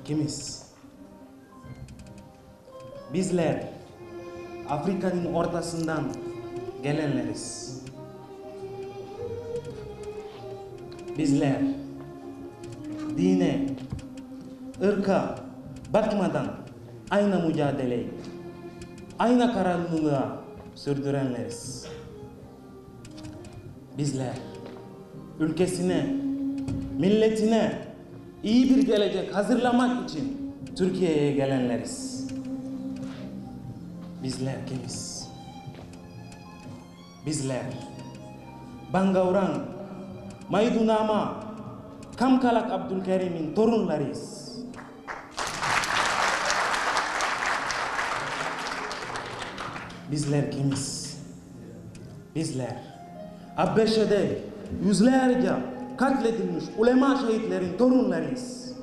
kimiz? Bizler Afrika'nın ortasından gelenleriz. Bizler dine, ırka bakmadan aynı mücadeleyi, aynı karanlığa sürdürenleriz. Bizler ülkesine, milletine iyi bir gelecek hazırlamak için Türkiye'ye gelenleriz. Bizler kimiz? Bizler Bangauran, Maydunama, Kamkalak Abdülkerim'in torunlarıyız. Bizler kimiz? Bizler Abbeşe'de yüzlerce katledilmiş ulema şehitlerin torunlarıyız.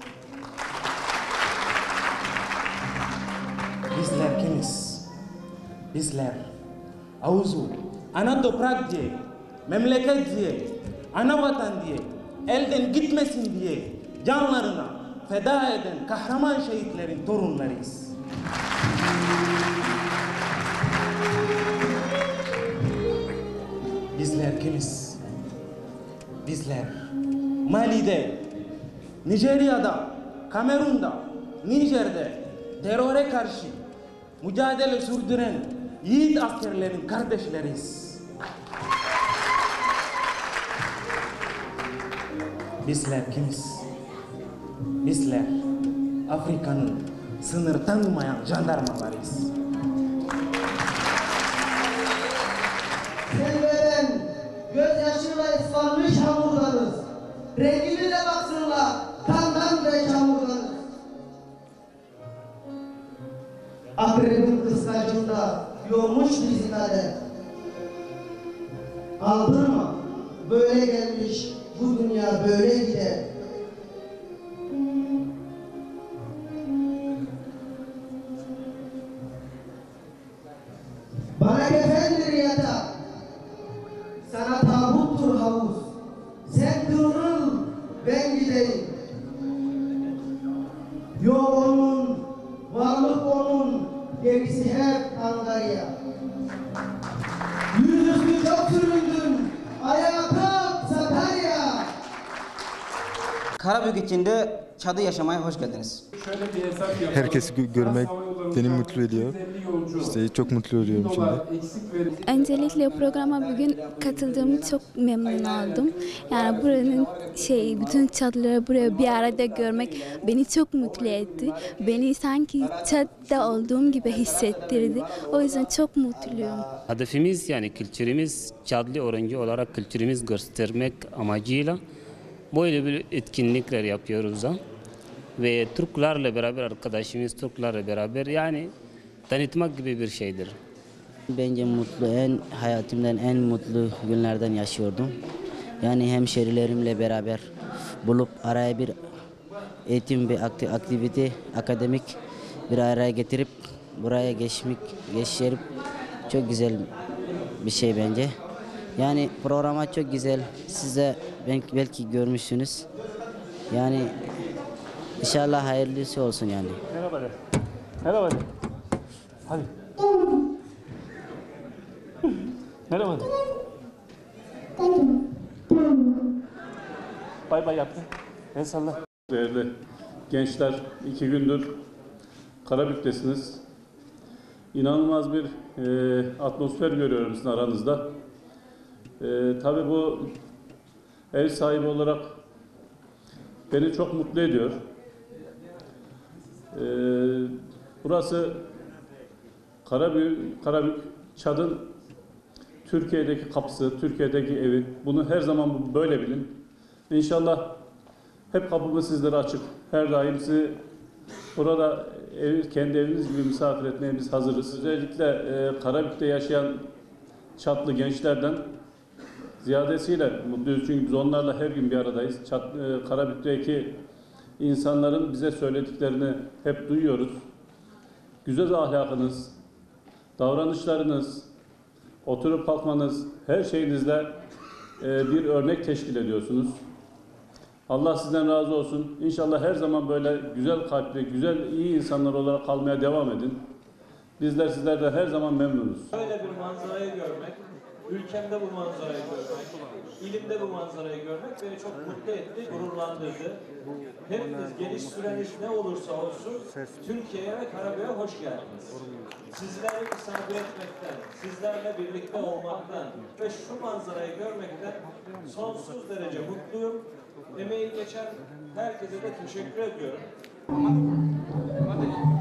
Bizler kimiz? Bizler Avuzu, ana toprak diye, memleket diye, ana vatan diye, elden gitmesin diye canlarına feda eden kahraman şehitlerin torunlarıyız. Bizler kimiz? Bizler Mali'de, Nijerya'da, Kamerun'da, Nijer'de teröre karşı mücadele sürdüren yiğit askerlerin kardeşleriyiz. Bizler kimiz? Bizler Afrika'nın sınır tanımayan jandarmalarıyız. Selveden gözyaşıyla ıslanmış hamurlarız. Rengimize baksınlar, kandan ve çamurlarız. Akrebin kıskacında yoğmuş bizi kader. Aldırma, böyle gelmiş, bu dünya böyle gider. Bana kefendir yatak, sana tabuttur havuz. Sen kıvrıl, ben gideyim. Yok onun, varlık onun, gerisi hep Angarya. Yüzüstü çok süründün, ayağa kalk Sakarya. Karabük içinde çadır yaşamaya hoş geldiniz. Herkesi görmek beni mutlu ediyor. İşte çok mutlu oluyorum şimdi. Öncelikle programa bugün katıldığımı çok memnun oldum. Yani buranın bütün çadırları buraya bir arada görmek beni çok mutlu etti. Beni sanki çadıda olduğum gibi hissettirdi. O yüzden çok mutluyum. Hedefimiz yani kültürümüz, Çadlı öğrenci olarak kültürümüz göstermek amacıyla böyle bir etkinlikler yapıyoruz da. Ve Türklerle beraber arkadaşımız Türklerle beraber yani tanıtmak gibi bir şeydir. Bence hayatımdan en mutlu günlerden yaşıyordum. Yani hemşerilerimle beraber bulup araya bir eğitim bir aktivite, akademik bir araya getirip buraya geçirip çok güzel bir şey bence. Yani programa çok güzel. Siz de belki görmüşsünüz. Yani İnşallah hayırlısı olsun yani. Merhaba de. Merhaba de. Hadi. Merhaba de. Bay bay yaptı. El salla. Değerli gençler, 2 gündür Karabük'tesiniz. İnanılmaz bir atmosfer görüyorum sizin aranızda. Tabii bu ev sahibi olarak beni çok mutlu ediyor. Burası Karabük, Çad'ın Türkiye'deki kapısı, Türkiye'deki evi. Bunu her zaman böyle bilin. İnşallah hep kapımız sizlere açık. Her daim sizi burada kendi eviniz gibi misafir etmeye biz hazırız. Özellikle Karabük'te yaşayan Çatlı gençlerden ziyadesiyle mutluyuz. Çünkü biz onlarla her gün bir aradayız. Karabük'teki insanların bize söylediklerini hep duyuyoruz. Güzel ahlakınız, davranışlarınız, oturup kalkmanız, her şeyinizle bir örnek teşkil ediyorsunuz. Allah sizden razı olsun. İnşallah her zaman böyle güzel kalpli, güzel, iyi insanlar olarak kalmaya devam edin. Bizler sizlerden her zaman memnunuz. Böyle bir manzarayı görmek, ülkemde bu manzarayı görmek, ilimde bu manzarayı görmek beni çok mutlu etti, gururlandırdı. Hepiniz geliş süreniz ne olursa olsun Türkiye'ye ve Karabük'e hoş geldiniz. Sizleri misafir etmekten, sizlerle birlikte olmaktan ve şu manzarayı görmekten sonsuz derece mutluyum. Emeği geçen herkese de teşekkür ediyorum.